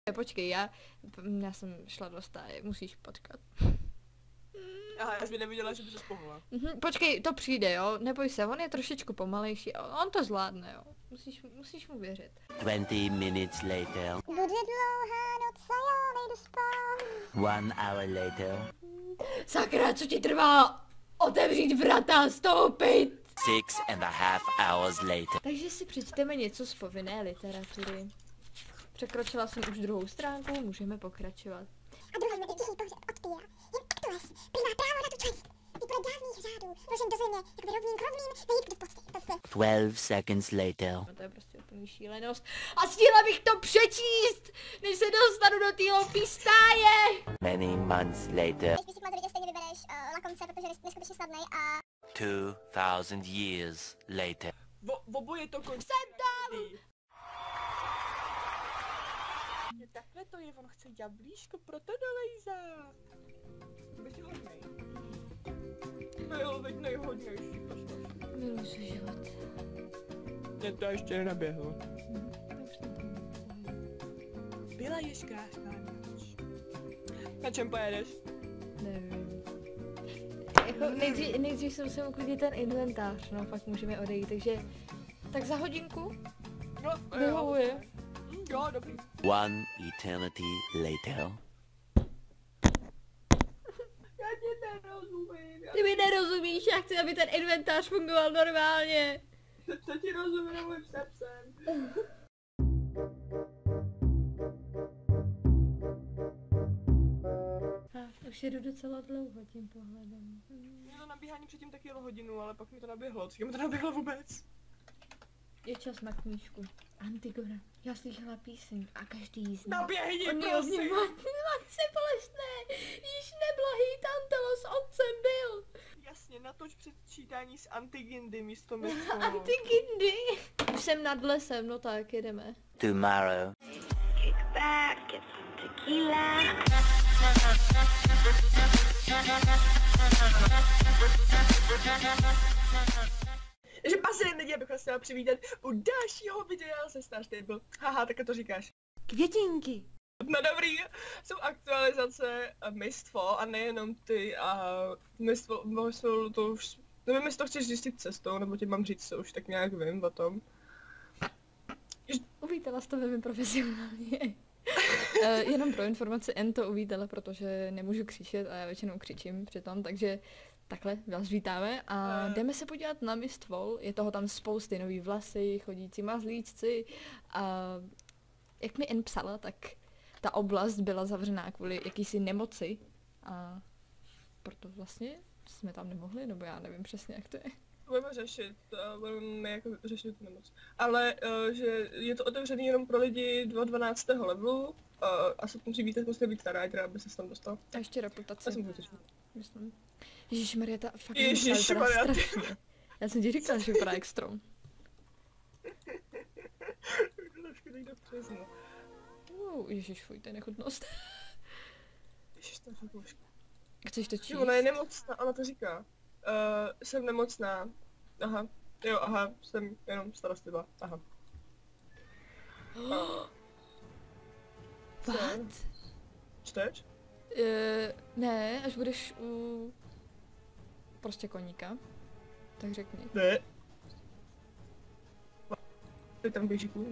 Počkej, já jsem šla do stáje, musíš počkat. Aha, já jsem neviděla, že by se spohla. Počkej, to přijde, jo, neboj se, on je trošičku pomalejší, on to zvládne, jo. Musíš mu věřit. 20 minutes later. Bude dlouhá noc a já nejdu spát. 1 hour later. Sakra, co ti trvá otevřít vrata, stoupit? 6.5 hours later. Takže si přečteme něco z povinné literatury. Překročila jsem už druhou stránku, můžeme pokračovat. A druhý tichý pohřeb od Pia. Jen Aktules prý má právo na tu čest. I podle dávných řádů vložen do země, jak by rovným krovným vejít do pocty. 12 seconds later. No to je prostě úplný šílenost. A stihla bych to přečíst, než se dostanu do té loupí stáje. Many months later. Když si pamatuju, stejně vybereš lakomce, protože je neskutečně snadnej a... 2000 years later. Oboje to končí. Jsem tam! Takhle to je, on chce jablíško, proto dolejzá. Být hodnej. Byl, veď nejhodnější, posluš. Miluji svůj život. Mě to ještě nenaběhlo. Už to tam. Byla již krásná noc. Na čem pojedeš? Nevím. Jako nejdřív jsem musel uklidit ten inventář, no pak můžeme odejít, takže... Tak za hodinku? No, Vyhovuje. Jo, dobrý. 1 eternity later. Já ti nerozumím. Ty mi nerozumíš, já chci, aby ten inventář fungoval normálně. Co ti rozumím mým srdcem? Už jedu docela dlouho tím pohledem. Mělo nabíhání předtím taky jelo hodinu, ale pak mi to naběhlo. Co mi to naběhlo vůbec? Je čas na knížku. Antigona. Já slyšela píseň a každý jí zná. Naběhni, prosím. Matce bolestné, již neblahý Tantalos otcem byl. Jasně, natoč předčítání z Antigindy místo Mistů. Antigindy. Už jsem nad lesem, no tak jedeme. Tomorrow. Kick back, get some tequila. Takže pasem lidi, abych vás chtěla přivítat u dalšího videa ze Star Stable. Haha, tak to říkáš. Květinky. No dobrý, jsou aktualizace Mistfall a nejenom ty a Mistfall to už... Nevím, jestli to chceš zjistit cestou, nebo ti mám říct, co už tak nějak vím o tom. Uvítala jsi to velmi profesionálně. Jenom pro informaci, N to uvítala, protože nemůžu křičet a já většinou křičím přitom, takže takhle vás vítáme a jdeme se podívat na Mistfall. Je toho tam spousty, nový vlasy, chodící mazlíčci a jak mi N psala, tak ta oblast byla zavřená kvůli jakýsi nemoci a proto vlastně jsme tam nemohli, nebo já nevím přesně, jak to je. Budeme řešit, budeme jako řešit tu nemoc. Ale že je to otevřený jenom pro lidi do 12. levelu a se musí být Starrider, aby se tam dostal. A ještě reputace. Já jsem to řešil. Myslím. Ježišmarja, ta fakt Ježišmarja, vypadá strašně. Já jsem ti říkala, že vypadá jak strom. Trošku nejde přes, no. Ježiš, fuj, to je nechutnost. Ježiš, to je božka. Chceš to číst? Ona je nemocná, ona to říká. Jsem nemocná. Aha. Jo, aha, jsem jenom starostlivá. Aha. What? Čteš? Ne, až budeš u... prostě koníka. Tak řekni. Ne. Ty tam běží kůl, no.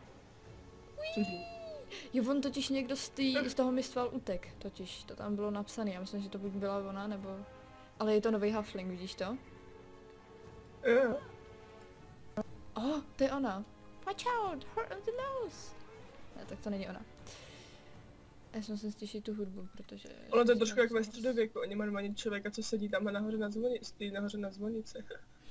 Jo, on totiž někdo z toho Mistfall utek, totiž, to tam bylo napsané, já myslím, že to buď byla ona, nebo... Ale je to nový halfling, vidíš to? Jo. To je ona. Watch out, her on the nose. Ne, tak to není ona. Já jsem se stěšit tu hudbu, protože... Ono to je trošku jak ve středověku, oni mají normálně člověka, co sedí tam nahoře na zvonici.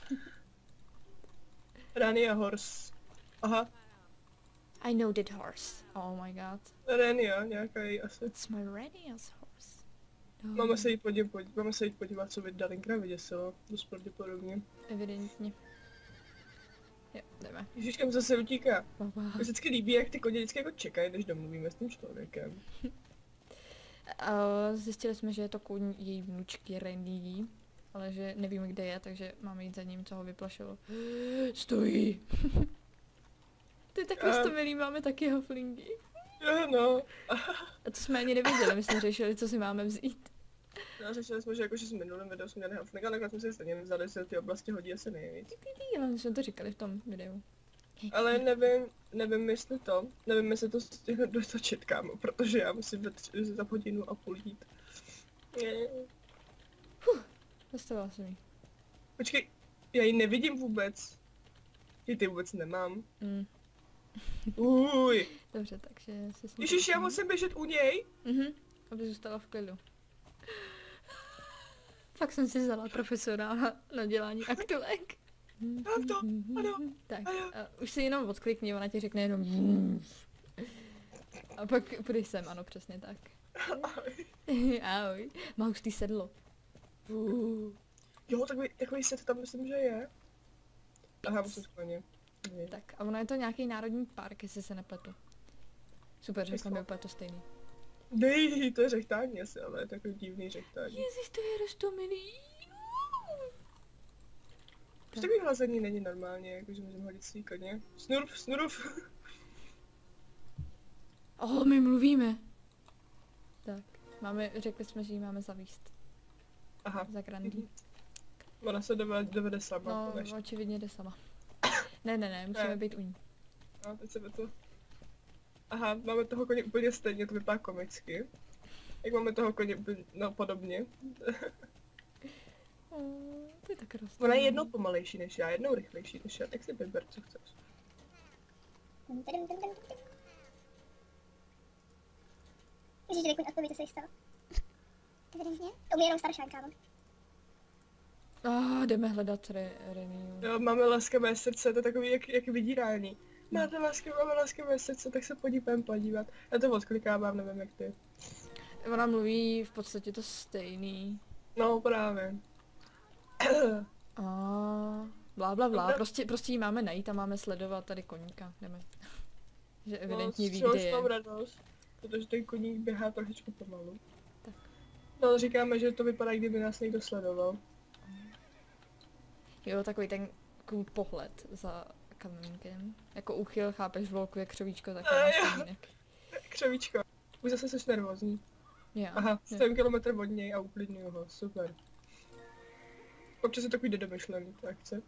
Rania Horse. Aha. I know that horse. Oh my god. Rania, nějaká její asi. It's my Rania's horse. No. Máme se jít podívat, co Dalinka vyděsilo, dost pravděpodobně. Evidentně. Jo, jdeme. Ježiš, kam zase utíká. Baba. Mně vždycky líbí, jak ty koně vždycky jako čekají, než domluvíme s tím člověkem. Zjistili jsme, že je to kůň její vnučky Randy, ale že nevíme, kde je, takže máme jít za ním, co ho vyplašilo. Stojí! Ty tak milý, máme taky hoflingy. Jo, no. A to jsme ani nevěděli, my jsme řešili, co si máme vzít. No, řešili jsme, že jakože s minulým videu jsme měli Halfling, a nakonec jsme si stejně vzali, že ty oblasti hodí asi nejvíc. Ale my jsme to říkali v tom videu. Ale nevím jestli to stihnu dotočit, kámo, protože já musím za hodinu a půl jít. Zastavila jsem ji. Počkej, já ji nevidím vůbec. Ty vůbec nemám. Uj. Dobře, takže se jsme... Ježiš, já musím běžet u něj? Aby zůstala v klidu. Fakt jsem si vzala profesora na dělání aktelek. Mám to, ano. Tak, a už si jenom odklikni, ona ti řekne jenom a pak půjdeš sem, ano, přesně tak. Ahoj. Má hustý sedlo. Jo, takový set tam myslím, že je. Aha, musím skloně. Tak, a ono je to nějaký národní park, jestli se nepletu. Super, řekla mi úplně to stejný. Dej, to je řechtání asi, ale je takový divný řechtání. Ježiš, to je roztomilý. Už takový hlazení není normálně, jakože můžeme hodit svý koně. Snurf. My mluvíme. Tak, řekli jsme, že ji máme zavíst. Aha. Za Grandí. Ona se dovede sama. No, očividně jde sama. Ne, musíme být u ní. No, teď se to... Aha, máme toho koně úplně stejně, to vypadá komicky. Jak máme toho koně úplně, no podobně. To je tak roztomilý. Ona je jednou pomalejší než já, jednou rychlejší než já, tak si vyber, co chceš. Ježiš, Rejkun, odpověď, co se jí stalo. Evidentně. To umí jenom staršán, kámo. Jdeme hledat Reniu. Jo, máme laskavé srdce, to je takový jak vydírání. Máme laskavé srdce, tak se pojďme podívat. Já to odklikávám, nevím jak ty. Ona mluví v podstatě to stejný. No právě. Blá. Prostě jí máme najít a máme sledovat tady koníka. Jdeme. Že evidentně ví, kde je. mám radost, protože ten koník běhá trošičku pomalu. Tak. No říkáme, že to vypadá, kdyby nás někdo sledoval. Jo, takový ten cool pohled za kamínkem. Jako úchyl, chápeš, volku je křovíčko, tak je kamínek. Křovíčko. Už zase jsi nervózní. Jo. Aha, 7 kilometr od něj a uklidňuju ho, super. Občas je takový nedomyšlený, ta akce.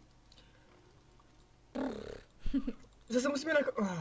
Zase musíme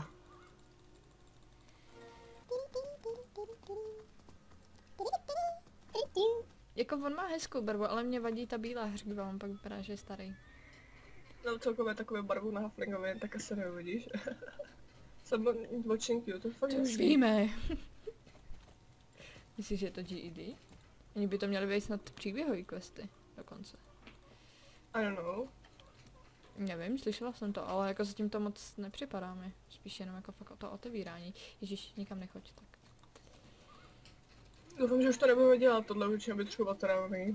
Jako on má hezkou barvu, ale mě vadí ta bílá hřiva, on pak vypadá, že je starý. No celkově takové barvu na Halflingově, tak asi neuvidíš. Jsem očinky, to je fakt To už hezký. víme. Myslíš, že je to GED? Oni by to měli být snad příběhový questy dokonce. I don't know. Nevím, slyšela jsem to, ale jako zatím to moc nepřipadá mi. Spíš jenom jako fakt o to otevírání. Ježíš, nikam nechoď, tak. Doufám, že už to nebudeme dělat, tohle už být třeba trávný.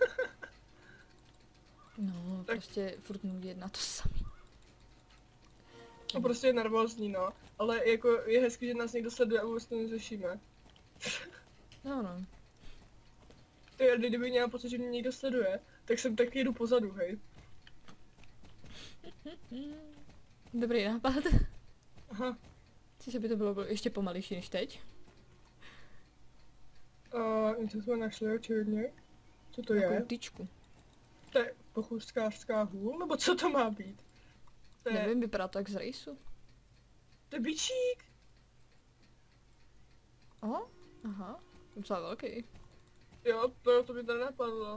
No, Tak. prostě furt nudit na to samý. No prostě je nervózní, no. Ale jako je hezky, že nás někdo sleduje a vůbec to neřešíme. No. Kdyby měla pocit, že mě někdo sleduje, tak jsem tak jedu pozadu, hej. Dobrý nápad. Aha. Což by to bylo ještě pomalejší než teď? Něco jsme našli očividně. Co to Takovou je? tyčku. To je pochůzkářská hůl? Nebo co to má být? To je, Nevím, vypadá to jak z rejsu. to je bičík! Aha, docela velký. Jo, to by to nenapadlo.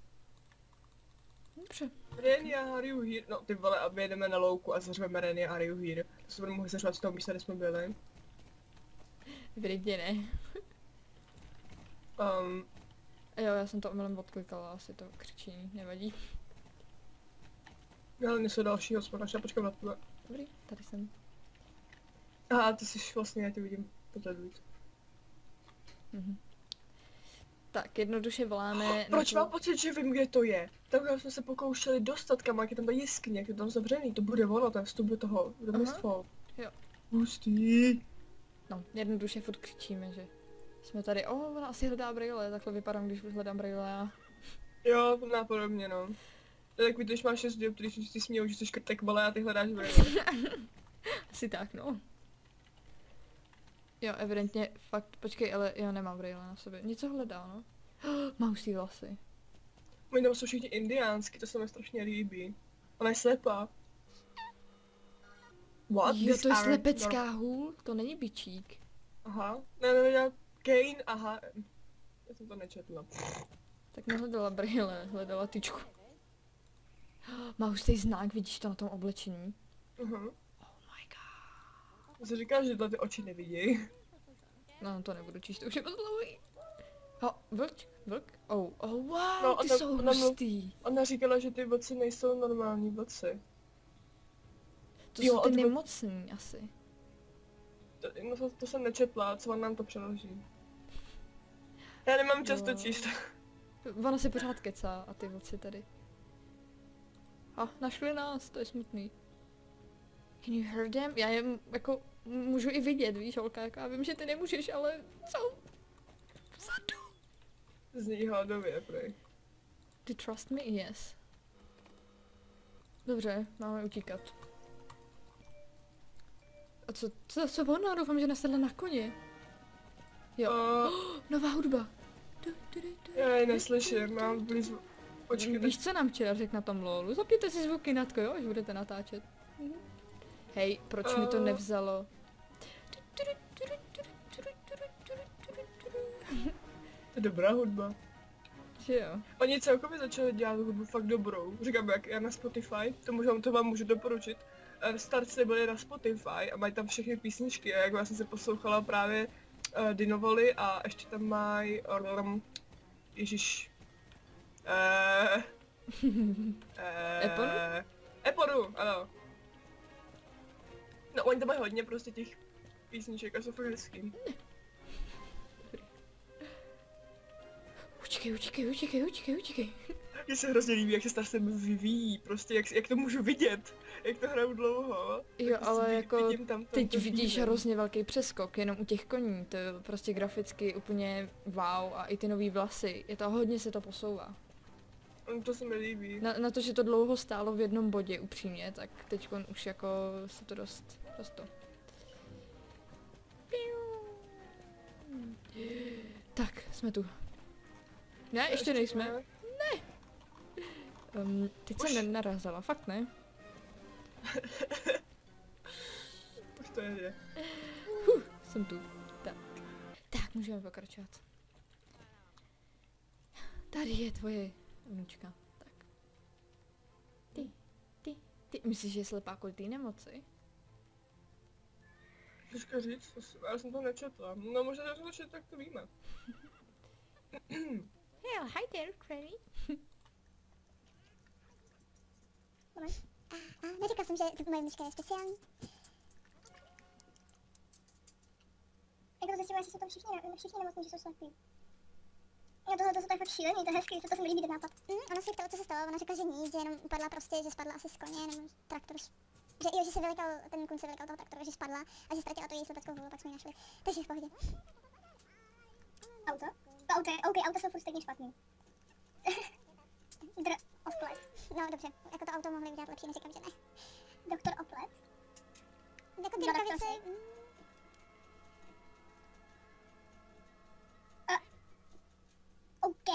Dobře. Renia, are you here? No ty vole, a my jedeme na louku a zařveme Renia, are you here? To se budeme mohli zařvat z toho místa, kde jsme byli. Evidentně ne. Jo, já jsem to omylem odklikala, asi to křičení, nevadí. Ale něco dalšího jsme našli, počkám na tebe. Dobrý, tady jsem. Aha, ty jsi vlastně, já tě vidím pozadu. Tak, jednoduše voláme... Proč mám pocit, že vím, kde to je? Tam jsme se pokoušeli dostat, kam, jak je tam ta jeskyně, jak je tam zavřený, to bude ono, ten vstup do toho, do Mistfall. Jo. Hustý. No, jednoduše furt křičíme, že jsme tady, ona asi hledá brýle, takhle vypadám, když hledám brýle a... Jo, nápodobně, no. To je takový, když máš 6 dioptrií, když si smějou, že jsi škrtek malé a ty hledáš brýle. Asi tak, no. Jo, evidentně, fakt, počkej, ale jo, nemám brejle na sobě. Něco hledá, no. Má hustý vlasy. Oni tam jsou všichni indiánsky, to se mi strašně líbí. Ona je slepá. What? Jo, These to je aren't slepecká hůl, to není bičík. Aha. Ne, já... Kane, aha. Já jsem to nečetla. Tak nehledala brýle, hledala tyčku. Má hustý znak, vidíš to na tom oblečení? Uh-huh. Oh my god. Já jsem říkala, že tyhle ty oči nevidějí. No, to nebudu číst, to už je moc dlouhý. Vlk? Oh, wow, No, ty jsou hustý. Ona říkala, že ty vlci nejsou normální vlci. To Jo, jsou ty a ty- nemocný asi. To jsem nečetla, co on nám to přeloží. Já nemám čas to Jo. číst. Ona si pořád kecá a ty vlci tady. Našli nás, to je smutný. Can you hear them? Já je jako můžu i vidět, víš, holka, jako já vím, že ty nemůžeš, ale jsou vzadu. Zní hladově, prej. Do you trust me? Yes. Dobře, máme utíkat. A co ona? Doufám, že nasedla na koně. Jo. Nová hudba. Já ji neslyším, mám blízko. Počkej, Víš, co nám včera řekl na tom lolu? Zapněte si zvuky natko, jo, až budete natáčet. Hej, proč mi to nevzalo? to je dobrá hudba. Že jo. Oni celkově začali dělat hudbu fakt dobrou. Říkám, jak já na Spotify, to vám můžu doporučit. Starci byli na Spotify a mají tam všechny písničky a jako já jsem se poslouchala právě Dinovoli a ještě tam mají Ježíš. Eponu? Eponu, ano. No oni tam mají hodně prostě těch písniček a jsou fakt hezký. Utíkej. Mně se hrozně líbí, jak se Star Stable vyvíjí, prostě jak to můžu vidět, jak to hraju dlouho. Jo, Tak ale prostě jako vidím tam teď to vidíš chvíli. hrozně velký přeskok, jenom u těch koní, to je prostě graficky úplně wow a i ty nový vlasy, je to hodně se to posouvá. To se mi líbí. Na to, že to dlouho stálo v jednom bodě upřímně, tak teď už jako se to dost to. Tak, jsme tu. Ne, ještě nejsme. Teď Už. jsem nenarazila, fakt ne. Už to je. Jsem tu. Tak, můžeme pokračovat. Tady je tvoje vnučka. Tak. Ty. Myslíš, že je slepá kvůli té nemoci? Těžko říct, já jsem to nečetla. No možná, že jsem to četla, tak to víme. Yeah, hi there, Cranny. Neříkal jsem, že moje vnučka je speciální. Jako zjistila, že jsou tam všichni nemocní, že jsou slepí. Jo, tohle to je fakt šílený, to je hezký, to se mi líbí ten nápad. Ona si ptala, co se stalo, ona řekla, že nic, že jenom upadla prostě, že spadla asi z koně, nebo traktor. Že jo, že se vylikal, ten kůň se vylikal toho traktoru, že spadla a že ztratila to její slepeckou hůl, pak jsme ji našli. Takže v pohodě. Auto? Auta jsou furt stejně špatný. Oplet. No dobře, jako to auto mohli udělat lepší, neříkám, že ne. Doktor Oplet? Jako ty rukavice... OK.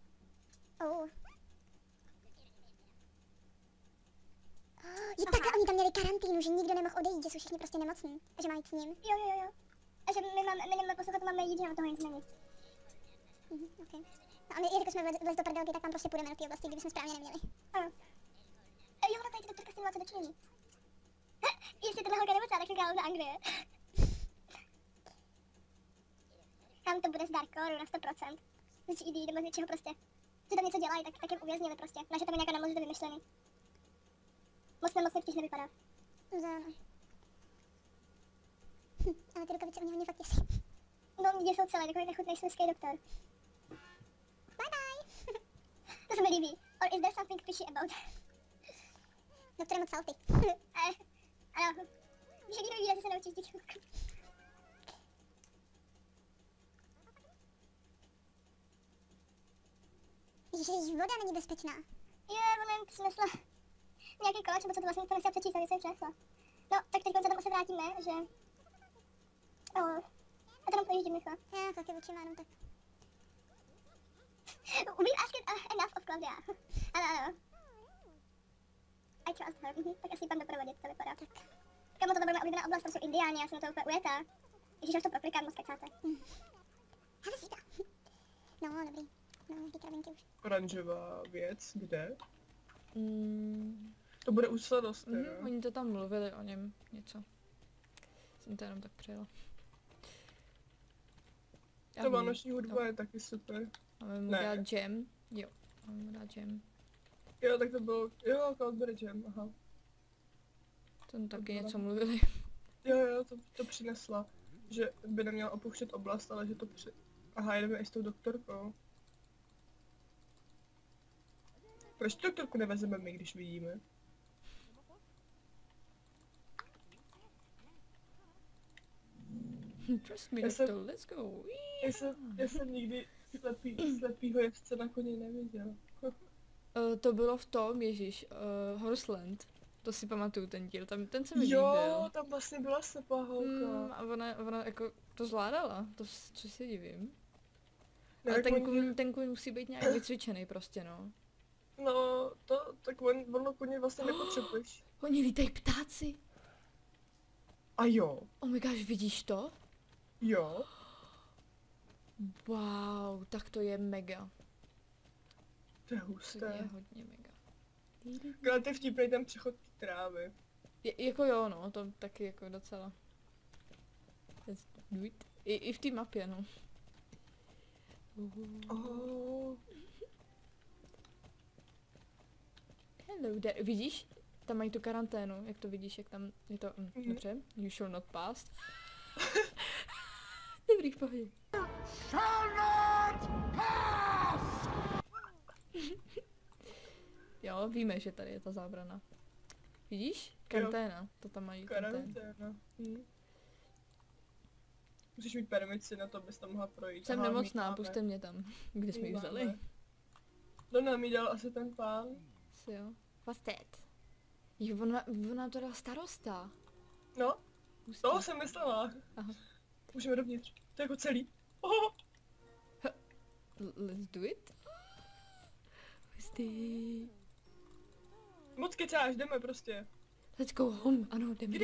Je tak, oni tam měli karanténu, že nikdo nemohl odejít, že jsou všichni prostě nemocní a že mají jít s ním. Jo. A že my nemáme poslouchat, máme jít, že na toho nic není. OK. No a my, jelikož jsme vlez do prdelky, tak tam prostě půjdeme do té oblasti, kdybychom správně neměli. Ano. Jo, no tady ty doktorka s tím má co dočinění. Jestli tenhle holka nemocná, tak jsem královna Anglie. Tam to bude z Darkoru na 100%. Z GD nebo z něčeho prostě. Že tam něco dělají, tak je uvěznili prostě. Naše tam je nějaká nemoc, to vymyšlený. Moc nemocně totiž nevypadá. Záno. Ale ty rukavice u něho mě fakt těsí. No, mě jsou celé, takový nechutnej sliský doktor. Bye bye. To se mi líbí. Or is there something fishy about? Doktor je moc salty. Ano. Víš, jak někdo ví, že se naučíš díky rukavice. Ježiš, voda není bezpečná. Ona jen přinesla nějaký koláč, nebo co to vlastně to nechtěla přečíst, a něco jí přinesla. No, tak teď se tam asi vrátíme, že... A to nám pojíždím rychle. Já taky očima jenom tak. We've asked enough of Claudia. Ano. I trust her. Tak asi pan doprovodit, to vypadá. Tak. Kamo, to bude moje oblíbená oblast, to jsou indiáni, já jsem na to úplně ujetá. Ježíš, až to proklikám, moc kecáte. Hele, síta. No, dobrý. No, nějaký kravinky už. Oranžová věc, kde? To bude u sladosti, jo? Oni to tam mluvili o něm něco. Jsem to jenom tak přijela. Ta vánoční hudba je taky super. Máme mu dát jam. Jo, máme mu dát jam. Jo, tak to bylo, jo, Cloudberry jam, aha. Tam taky něco mluvili. Jo, to přinesla. Že by neměla opouštět oblast, ale že to Aha, jedeme i s tou doktorkou. Proč tu doktorku nevezeme my, když vidíme? Trust me, doctor, let's go. Já jsem nikdy slepýho jezdce na koni neviděl. To bylo v tom, Ježíš, Horseland. To si pamatuju ten díl, ten se mi líbil. Jo, tam vlastně byla slepá holka. A ona jako to zvládala, to co si divím. Ne, ale ten kůň musí být nějak vycvičený prostě, no. No, tak ono koně vlastně nepotřebuješ. Oni lítají ptáci. A jo. Oh my gosh, vidíš to? Jo. Wow, tak to je mega. To je husté. To je hodně mega. Ale to je vtipnej ten přechod trávy. Jako jo, no, to taky jako docela. Let's do it. I v té mapě, no. Oh. Hello there. Vidíš? Tam mají tu karanténu, jak to vidíš, jak tam je to... Dobře, you shall not pass. Dobrý, v pohodě. Shall not pass! Jo, víme, že tady je ta zábrana. Vidíš? Karanténa, to tam mají karanténa. Musíš mít permici na to, abys tam mohla projít. Jsem nemocná, puste mě tam. Kde jsme ji vzali? No nám jí dal asi ten pán. Si jo. What's that? Jo, ona to dala starosta. No, Hustý. toho jsem myslela. Aha. Můžeme dovnitř. To je jako celý. Oh. Let's do it. Hustý. Moc kecáš, jdeme prostě. Let's go home. Ano, jdeme.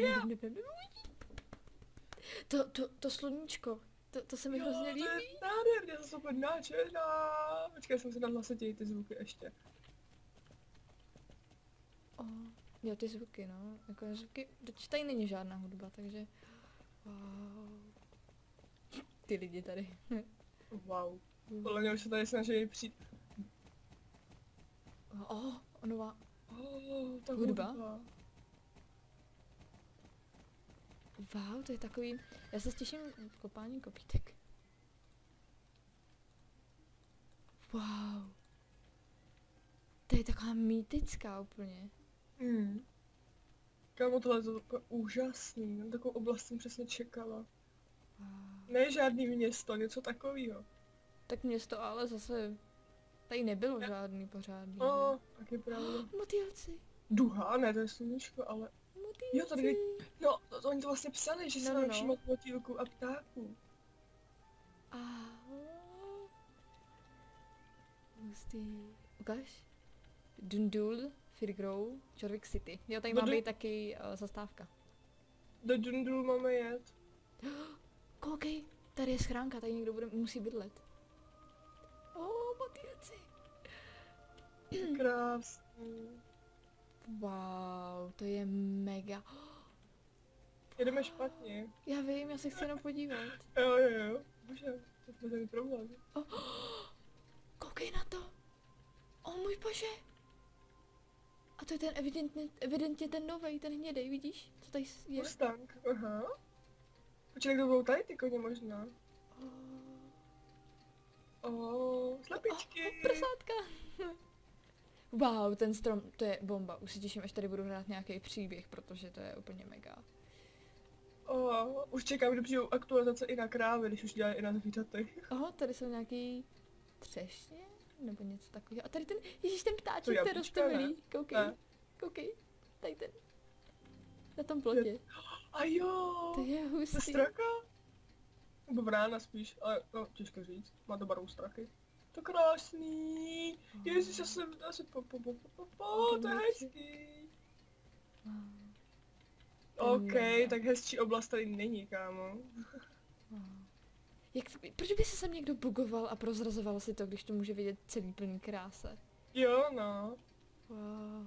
To sluníčko. To se mi hrozně líbí. To je nádherně, já jsem úplně nadšená. Počkej, jsem se nahlasil ty zvuky ještě. Jo, ty zvuky, no. Jako zvuky, tady není žádná hudba, takže... Wow. Ty lidi tady. Wow. Podle mě už se tady snaží přijít. Nová Ta hudba. Wow, to je takový... Já se těším v kopání kopítek. Wow. To je taková mýtická úplně. Kámo, tohle je to úžasný. Na takovou oblast jsem přesně čekala. Wow. Ne žádný město, něco takového. Tak město, ale zase... Tady nebylo žádný pořádný. Tak je pravda. Motýlci. Duha, ne, to je sluníčko, ale... Motýlci. Jo, tady... No, oni to vlastně psali, že se mají všímat motýlků a ptáků. Hustý. Ukáž? Dundul, Firgrow, Jorvik City. Jo, tady má být taky zastávka. Do Dundul máme jet. Koukej, tady je schránka, tady někdo musí bydlet. Motýlci. Krásný. Wow, to je mega. Jedeme špatně. Já vím, já se chci jenom podívat. Jo. Bože, to je ten problém. Koukej na to. Můj bože. A to je ten evidentně ten novej, ten hnědej, vidíš? Co tady je? Mustang, aha. Počkej, kdo budou tady ty koně možná? Slepičky. Prsátka. Wow, ten strom, to je bomba. Už si těším, až tady budu hrát nějaký příběh, protože to je úplně mega. Už čekám, že přijdou aktualizace i na krávy, když už dělají i na zvířatech. Tady jsou nějaký třešně? Nebo něco takového. A tady ten, ježíš, ten ptáček, to je roztomilý. Koukej. Tady ten. Na tom plotě. A jo. To je hustý. Sestraka? Nebo vrána spíš, ale no, těžko říct. Má to barvu straky. To krásný. Ježiš, já jsem asi to je hezký. OK, tak hezčí oblast tady není, kámo. Proč by se sem někdo bugoval a prozrazoval si to, když to může vidět celý plný kráse? Jo, no. Wow.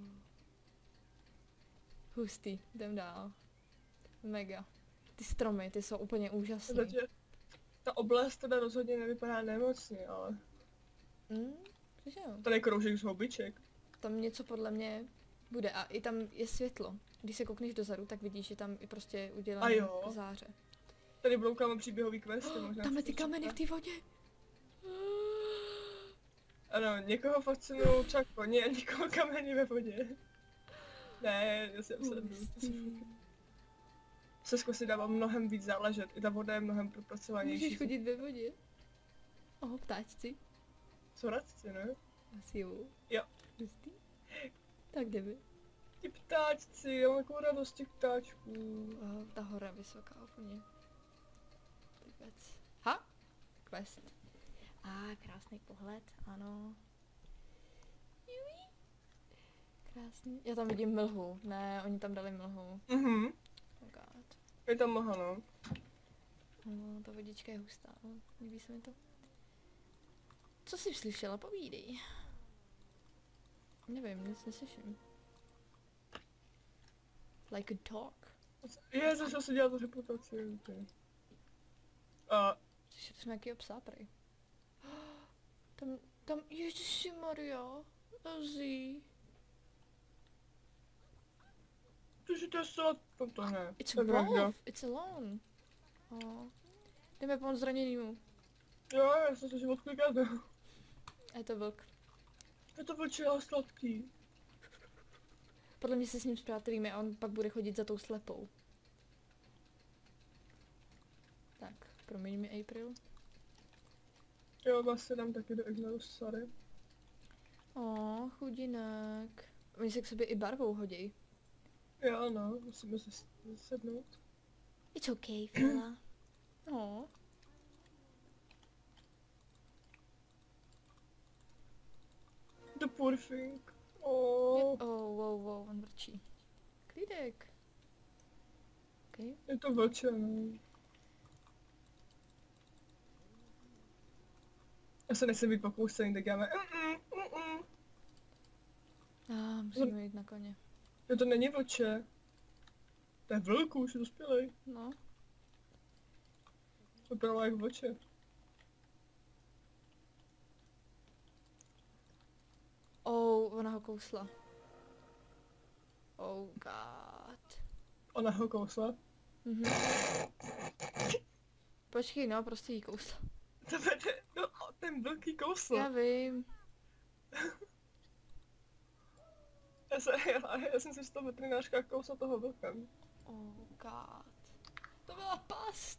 Hustý, jdem dál. Mega. Ty stromy, ty jsou úplně úžasný. Takže ta oblast teda rozhodně nevypadá nemocně, ale Že jo. tady je kroužek z hobiček. Tam něco podle mě bude a i tam je světlo. Když se koukneš dozadu, tak vidíš, že tam je prostě udělané záře. Tady bloukáme příběhový questy, možná. Tam je ty kameny v té vodě. Ano, někoho fascinují třeba koně a někoho kameny ve vodě. Ne, já jsem se si dává mnohem víc záležet, i ta voda je mnohem propracovanější. Můžeš chodit ve vodě. Ptáčci. Jsou radci, ne? Asi jo. Jo. Hustý. Tak jdeme. Ti ptáčci, já mám takovou radost těch ptáčků. Ta hora vysoká úplně. Vůbec. Ha? Quest. Krásný pohled, ano. Krásný. Já tam vidím mlhu. Ne, oni tam dali mlhu. Oh God. Je tam mlha, no. No, ta vodička je hustá, no. Líbí se mi to. Co jsi slyšela? Povídej. Nevím, nic neslyším. Like a dog. Začal se dělat reputaci. Slyšeli jsme nějakýho psa, prej. Tam, ježišimaria. Ozzy. Takže to je zcela... To ne. It's a wolf. It's alone. Jdeme pomoct zraněnýmu. Jo, já jsem se život klikat. Je to vlk. Je to vlčí, ale sladký. Podle mě se s ním zpřátelíme a on pak bude chodit za tou slepou. Tak, promiň mi April. Jo, vlastně dám taky do ignoru, sorry. Chudinek. Oni se k sobě i barvou hodí. Jo, no, musíme se sednout. It's okay, fella. The poor thing. Wow, on vrčí. Klídek. Okay. Je to vlče, no. Já se nechci být popoustený, tak dáme musíme jít na koně. To není vlče. To je vlk, už je dospělej. No. Vypadala jak vlče. Ona ho kousla. Oh god. Ona ho kousla? Počkej, no, prostě jí kousla. Ten vlký kousl. Já vím. Já jsem si z toho veterinářka kousla toho vlka. Oh god. To byla past.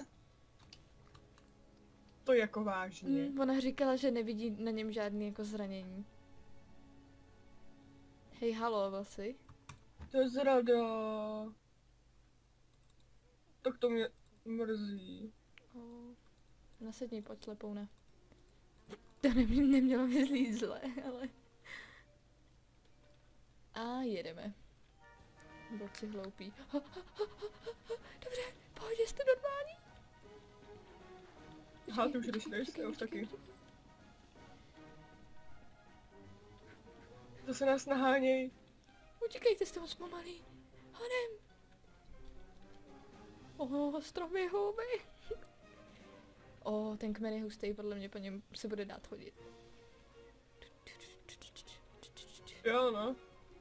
To jako vážně. Ona říkala, že nevidí na něm žádný jako zranění. Hej, halo, vlasy. To je zrada. Tak to mě mrzí. Nasedni, pojď slepoune. To nemělo vyzlít zle, ale... jedeme. Borci hloupí. Dobře, pojď, jste normální. Ty už jdeš, já už taky. Zase nás naháněj. Utíkejte, jste moc pomalý. Honem. Stromy houby. Ten kmen je hustý, podle mě po něm se bude dát chodit. Jo, no.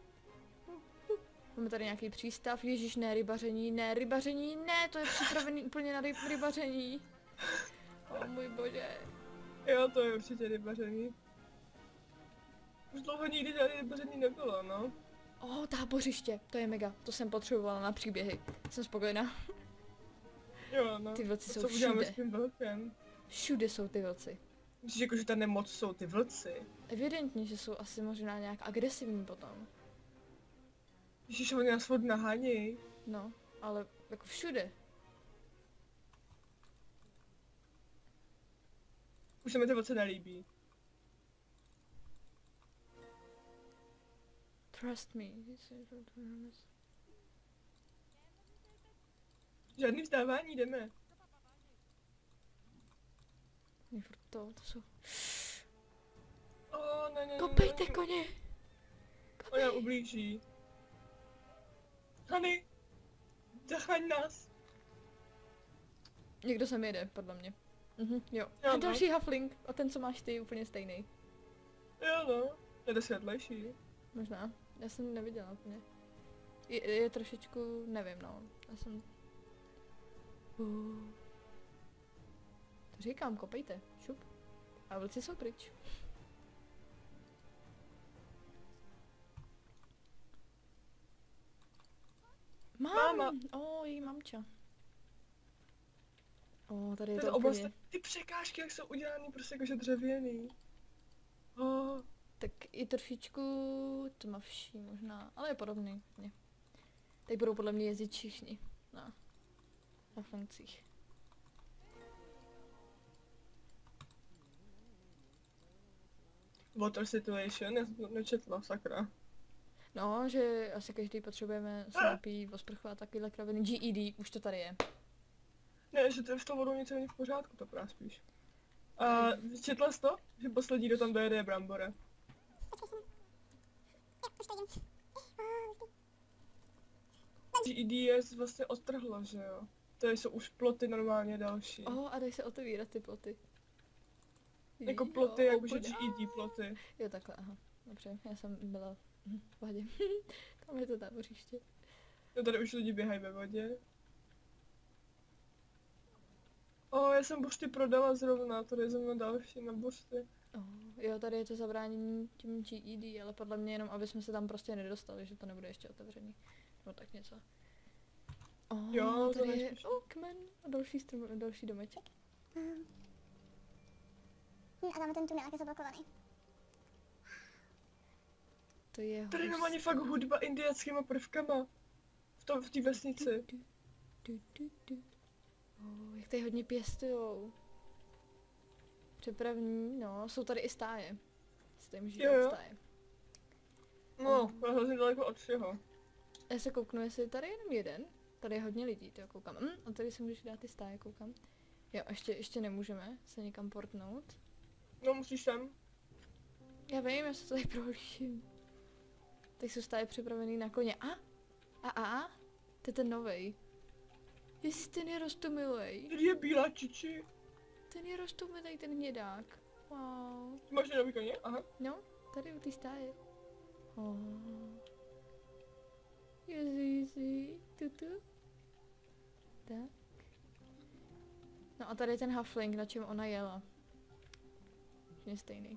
Máme tady nějaký přístav, ježiš, ne rybaření, ne, to je připravený úplně na rybaření. Můj bože. Jo, to je určitě rybaření. Už dlouho nikdy žádný rybaření nebylo, no. Tábořiště, to je mega, to jsem potřebovala na příběhy. Jsem spokojená. Jo, no. Ty vlci jsou co uděláme všude. s tím vlkem? Všude jsou ty vlci. Myslíš jako, že ta nemoc jsou ty vlci? Evidentně, že jsou asi možná nějak agresivní potom. Ježiš, oni nás furt nahánějí. No, ale jako všude. Už se mi to moc nelíbí. Trust me. Žádný vzdávání, jdeme. Je furt to jsou... Ne. Kopejte koně! On nám ublíží. Honey, zachraň nás. Někdo sem jede, podle mě. Jo. Jo, A no. další halfling. A ten, co máš ty, je úplně stejný. Jo no, je to světlejší. Možná. Já jsem neviděla úplně. Je trošičku, nevím no. Já jsem... To říkám, kopejte. Šup. A vlci jsou pryč. Máma. Její mamča. Tady je Ten to oblast, úplně... ty překážky, jak jsou udělaný, prostě jakože dřevěný. Tak je trošičku tmavší možná, ale je podobný. Ne. Teď budou podle mě jezdit všichni na funkcích. Water situation, já jsem to nečetla, sakra. No, že asi každý potřebujeme se napít, osprchovat takovýhle kraviny. GED, už to tady je. Ne, že to je v tom vodou něco není v pořádku, to právě spíš. A četla jsi to? Že poslední, kdo tam dojede, je Brambore. GED je vlastně odtrhlo, že jo? To jsou už ploty normálně další. A dají se otevírat ty ploty. Jako ploty, jakože GED ploty. Jo, takhle, aha. Dobře, já jsem byla v pohodě. Tam je to tábořiště. No tady už lidi běhají ve vodě. Já jsem buřty prodala zrovna, tady je za mnou další na buřty. Jo, tady je to zabránění tím GED, ale podle mě jenom, aby jsme se tam prostě nedostali, že to nebude ještě otevřený. No tak něco. Jo, tady to je nejspíš. kmen a další domeček. A tam ten tunel je zablokovaný. To je Tady je normálně fakt hudba indickýma prvkama. V té vesnici. Jak tady hodně pěstujou. Přepravní, no, jsou tady i stáje. S tím žijí Jo. stáje. No, je hrozně daleko od všeho. Já se kouknu, jestli tady je jenom jeden. Tady je hodně lidí, to koukám. A tady si můžeš dát ty stáje, koukám. Jo, ještě nemůžeme se někam portnout. No, musíš sem. Já vím, já se tady prohlížím. Teď jsou stáje připravený na koně. To je ten novej. Jestli ten je roztomilej. Tady je bílá čiči. Ten je roztomilej, ten hnědák. Wow. Máš nový koně? Aha. No, tady u té stáje. Ježiši, tutu. Tak. No a tady je ten halfling, na čem ona jela. Je stejný.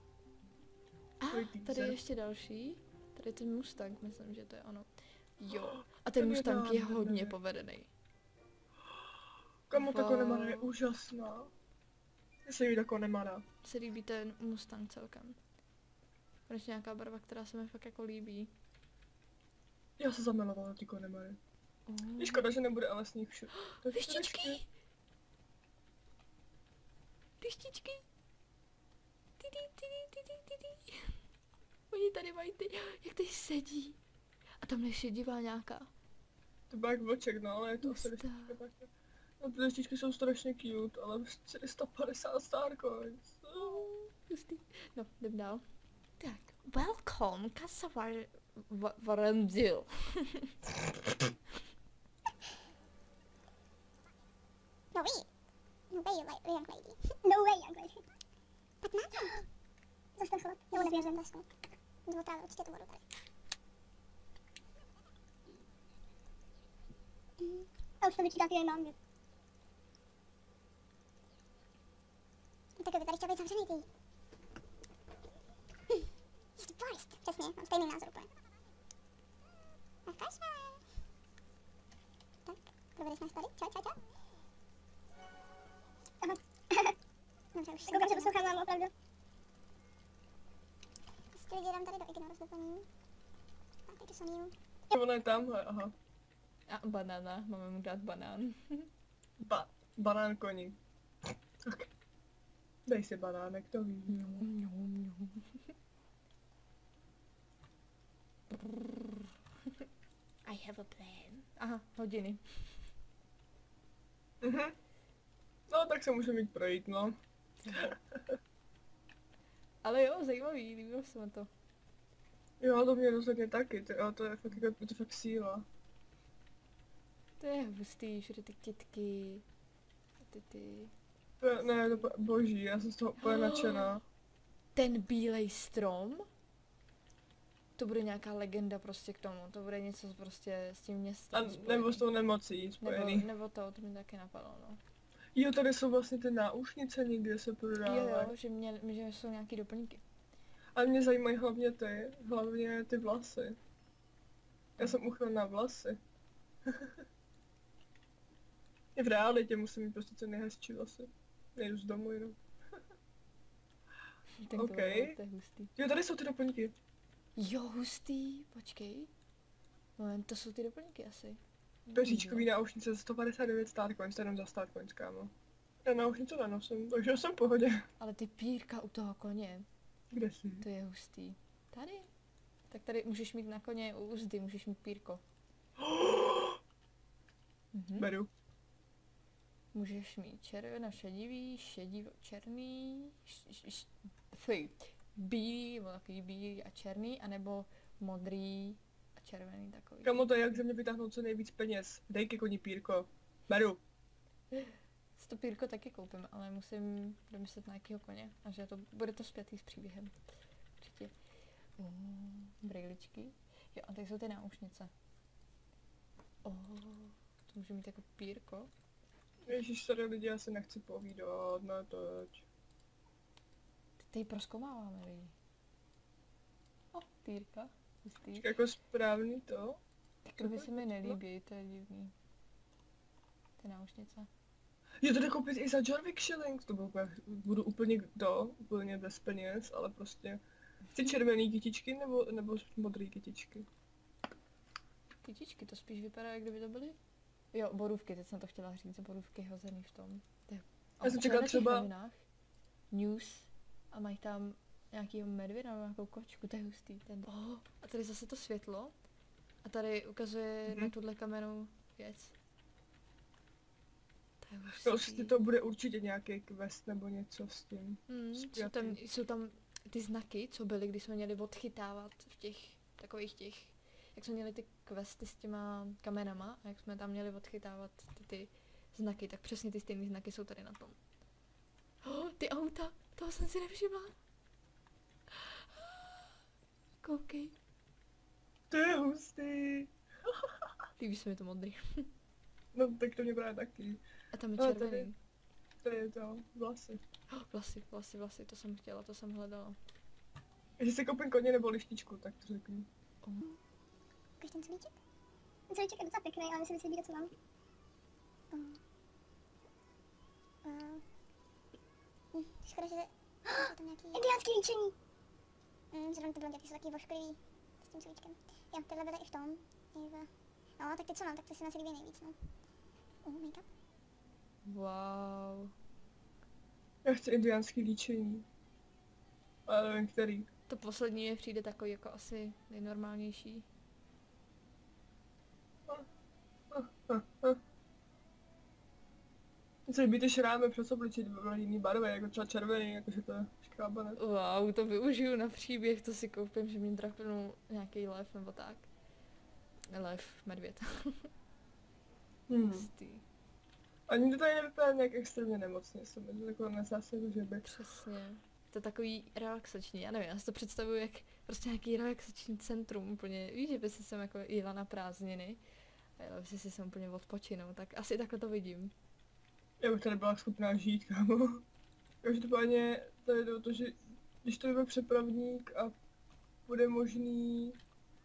Tady je ještě další. Tady je ten Mustang, myslím, že to je ono. Jo. A ten Mustang je hodně povedený. Kamu ta Connemara je úžasná. Mně se líbí ta Connemara. Se líbí ten Mustang celkem. Konečně nějaká barva, která se mi fakt jako líbí. Já se zamilovala na ty Connemary. Je škoda, že nebude ale sníh všude. Lištičky! Lištičky! Oni tady mají ty, jak tady sedí. A tam ještě divá nějaká. To byl jak vlček, no, ale je to asi Hustá. lištička. No ty lištičky jsou strašně cute, ale 450 star coins. Hustý. No, jdem dál. Tak, welcome, Casa Varendil. No way. No way, young lady. No way, young lady. Tak na to. Zastrchlo. Nebo nevěřím, zastrchlo. Nebo právě určitě tu vodu tady. A už to vyčítá ty mám. Tak by tady chtěl být zavřený ty. He's the worst. Přesně, mám stejný názor úplně. Of course, tak, provedeš nás tady. Čau. Aha. Dobře, už koukám, že poslouchám mámu, opravdu. Prostě lidi dám tady do ignoru zdoplnění. Tak, teď to Sonyu. Ona je tamhle, aha. A banana, máme mu dát banán. Banán koní. Tak. Dej si banánek, to ví. I have a plan. Aha, hodiny. Mhm. No, tak se můžeme jít projít, no. Ale jo, zajímavý, líbilo se mi to. Jo, to mě rozhodně taky, to je fakt, jako, to fakt síla. To je hustý, všude ty kytky. A ty. Ne, to boží, já jsem z toho úplně nadšená. Ten bílej strom? To bude nějaká legenda prostě k tomu, to bude něco prostě s tím městem A spojený. nebo s tou nemocí spojený. Nebo to mi taky napadlo, no. Jo, tady jsou vlastně ty náušnice někde se prodávají. Jo, že jsou nějaký doplňky. A mě zajímají hlavně ty vlasy. Já jsem uchylná vlasy. I v realitě musím mít prostě co nejhezčí vlasy. Nejdu z domu jenom. Tak OK. to je hustý. Jo, tady jsou ty doplňky. Jo, hustý, počkej. Moment, to jsou ty doplňky asi. Peříčkový náušnice za 159 starcoins, to je jenom za starcoins, kámo. Já náušnice nenosím, takže jsem v pohodě. Ale ty pírka u toho koně, Kde jsi? to je hustý. Tady? Tak tady můžeš mít na koně u uzdy, můžeš mít pírko. Beru. Můžeš mít červeno-šedivý, šedivo-černý, bílý, nebo takový bílý a černý, anebo modrý a červený takový. Kamo, to je jak ze mě vytáhnout co nejvíc peněz. Dej ke koni pírko. Beru. Si to pírko taky koupím, ale musím domyslet na jakýho koně. A že bude to spjatý s příběhem. Určitě. Brýličky. Jo, a tady jsou ty náušnice. To může mít jako pírko. Ježíš, tady lidi, já se nechci povídat, ne teď. Tady prozkoumáváme lidi. Pírka. Hustý. Jako správný to? Takový se mi nelíbí, to je divný. Ty náušnice. Je to jde koupit i za Jorvik Shilling, to budu úplně bez peněz, ale prostě. Chci červený kytičky nebo modrý kytičky? Kytičky, to spíš vypadá, jak kdyby to byly. Jo, borůvky, teď jsem to chtěla říct, borůvky hozený v tom. Já jsem čekala třeba... News a mají tam nějakýho medvěda nebo nějakou kočku, to je hustý. A tady zase to světlo a tady ukazuje na tuhle kameru věc. To je hustý. Prostě to bude určitě nějaký quest nebo něco s tím. Jsou tam ty znaky, co byly, když jsme měli odchytávat v těch takových těch, jak jsme měli ty questy s těma kamenama a jak jsme tam měli odchytávat ty znaky, tak přesně ty stejné znaky jsou tady na tom. Ty auta, toho jsem si nevšimla. Koukej. To je hustý. Líbí se mi to modrý. No tak to mě právě taky. A tam je červený. Tady je to, vlasy. Vlasy, to jsem chtěla, to jsem hledala. Jestli si koupím koně nebo lištičku, tak to řeknu. Ukaž ten celíček? Ten celíček je docela pěkný, ale myslím si líbí, co mám. Škoda, že jsou tam nějaký... Indiánský líčení! Zrovna ty blondětky jsou taky vošklivý s tím celíčkem. Jo, tyhle byly i v tom. No, tak ty co mám, tak ty si nás líbí nejvíc, no. Make-up. Wow. Já chci indiánský líčení. Ale nevím který. To poslední mi přijde takový jako asi nejnormálnější. Mně se líbí ty šrámy přes obličej jiný barvy, jako třeba červený, jakože to je škrábané. Wow, to využiju na příběh, to si koupím, že mi drapnul nějaký lev nebo tak. Lev, medvěd. Hustý. Ani to tady nevypadá nějak extrémně nemocně, jsem to takové na zásadu, že by. Přesně. To je takový relaxační, já nevím, já si to představuji jak prostě nějaký relaxační centrum úplně, víš, že by si sem jako jela na prázdniny a jela by si sem úplně odpočinout, tak asi takhle to vidím. Já bych tady byla schopná žít, kámo. Každopádně tady jde o to, že když to bude přepravník a bude možný...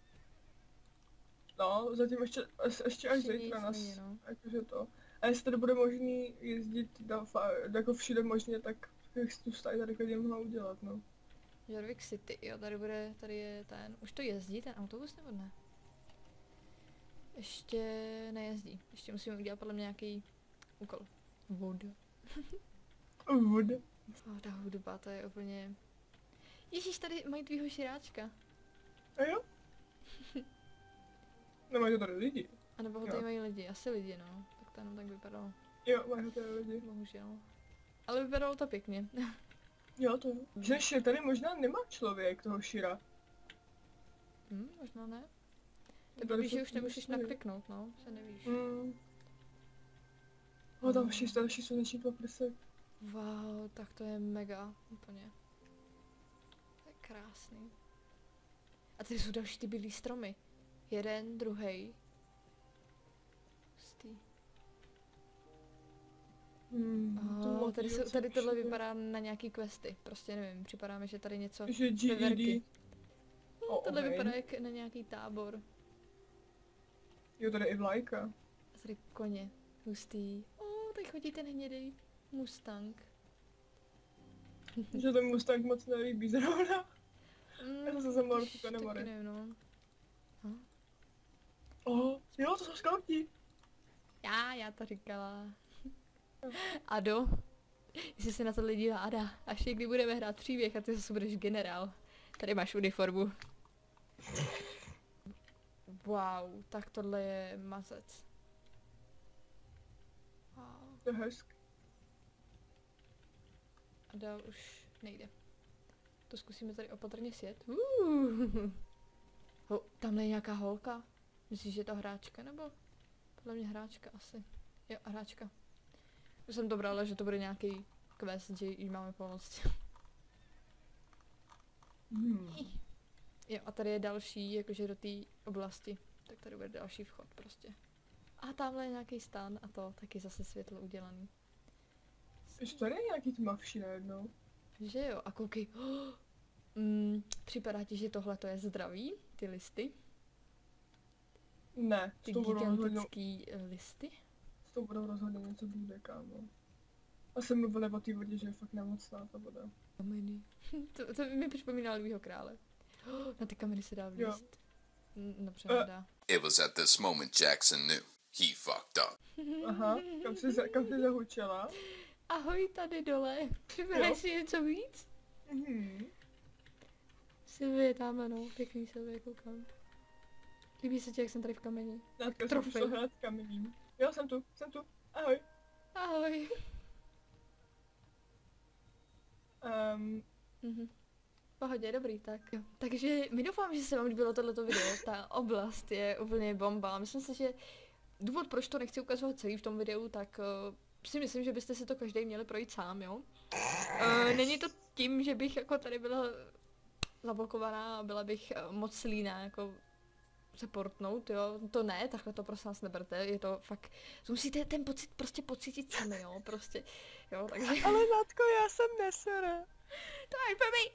No, zatím ještě až zítra nás, no. Jakože to. A jestli tady bude možný jezdit jako všude možně, tak bych tu stáj tady klidně mohla udělat, no. Jorvik City, jo, tady je ten, už to jezdí ten autobus nebo ne? Ještě nejezdí, ještě musíme udělat podle mě nějaký úkol. Voda. Voda. Ta hudba, to je úplně... Ježíš, tady mají tvýho širáčka. A jo? No mají to tady lidi. A nebo ho tady mají lidi, asi lidi, no. Tak to jenom tak vypadalo. Jo, mají ho tady lidi. Bohužel. Ale vypadalo to pěkně. Jo, to jo. Že tady možná nemá člověk toho šira. Možná ne. Nebo víš, že už nemůžeš nakliknout, no, se nevíš. Tam další sluneční paprsek. Wow, tak to je mega, úplně. To je krásný. A tady jsou další ty bílý stromy. Jeden, druhý. Hustý. Tady tohle vypadá na nějaký questy, prostě nevím, připadá mi, že tady něco veverky. Tohle vypadá jak na nějaký tábor. Jo, tady je i vlajka. A tady koně, hustý. Tady chodí ten hnědej Mustang. Že ten Mustang moc nelíbí zrovna. Já jsem se morku kanemary. Taky nevím, no. Jo, to jsou skauti. Já to říkala. Ado, jestli se na tohle dívá Ada, až někdy budeme hrát příběh a ty zase budeš generál. Tady máš uniformu. Wow, tak tohle je mazec. Wow. To je hezky. A dál už nejde. To zkusíme tady opatrně sjet. Tamhle je nějaká holka. Myslíš, že je to hráčka, nebo? Podle mě hráčka asi. Jo, hráčka. Už jsem to brala, že to bude nějaký quest, že jí máme pomoct. Jo, a tady je další, jakože do té oblasti. Tak tady bude další vchod prostě. A tamhle je nějaký stan a to taky zase světlo udělaný. Ještě tady je nějaký tmavší najednou. Že jo, a koukej. Připadá ti, že tohle to je zdraví, ty listy? Ne, ty gigantický listy? S tou budou rozhodně něco bude, kámo. A jsem mluvila o té vodě, že je fakt nemocná ta voda. Kameny. to mi připomíná Lvýho krále. Na ty kameny se dá vlíst. Dobře, nedá. It was at this moment Jackson knew he fucked up. Aha, kam jsi zahučela? Ahoj tady dole. Přiberaj si něco víc? Sylvie tamhle, no. Pěkný Sylvie, koukám. Líbí se ti, jak jsem tady v kameni. Nátka jsem šla hrát kamením. Jo, jsem tu. Ahoj. Ahoj. Pohodě, dobrý, tak jo. Takže my doufám, že se vám líbilo tohleto video. Ta oblast je úplně bomba. Myslím si, že důvod, proč to nechci ukazovat celý v tom videu, tak si myslím, že byste si to každý měli projít sám, jo. Není to tím, že bych jako tady byla zablokovaná a byla bych moc líná, jako se portnout, jo, to ne, takhle to prosím vás neberte, je to fakt, musíte ten pocit prostě pocítit sami, jo, prostě, jo, takže... Ale Natko, já jsem nesere. To máš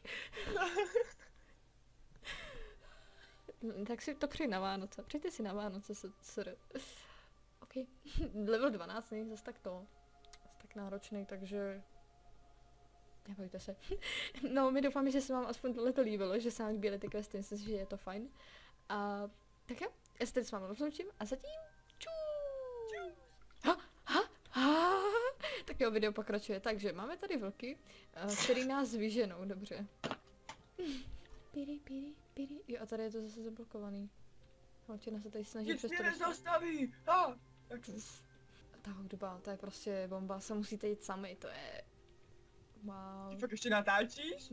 blbý. Tak si to přijď na Vánoce, přijďte si na Vánoce, OK, level 12 není zase tak náročný, takže... Nebojte se. No, my doufáme, že se vám aspoň tohleto líbilo, že se vám líbily ty questy, myslím si, že je to fajn. A tak jo, já se teď s vámi rozloučím a zatím čus! Tak jo, video pokračuje. Takže máme tady vlky, který nás vyženou, dobře. Piri. Jo, a tady je to zase zablokovaný. Holčina se tady snaží přes to dostat. Zastaví! Ta hudba, to je prostě bomba, se musíte jít sami, to je... Wow. Ty fakt ještě natáčíš?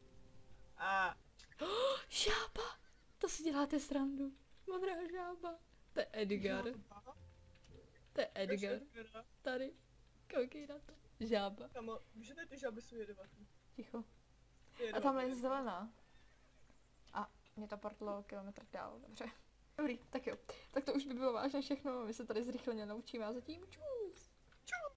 Žába! To si děláte srandu. Modrá žába. To je Edgar. To je Edgar. Tady. Koukej na to. Žába. Kamo, víš, že tady ty žáby jsou jedovatý. Ticho. A tam je zelená. A mě to portlo kilometr dál, dobře. Dobrý, tak jo. Tak to už by bylo vážně všechno, my se tady zrychleně naučíme a zatím čus.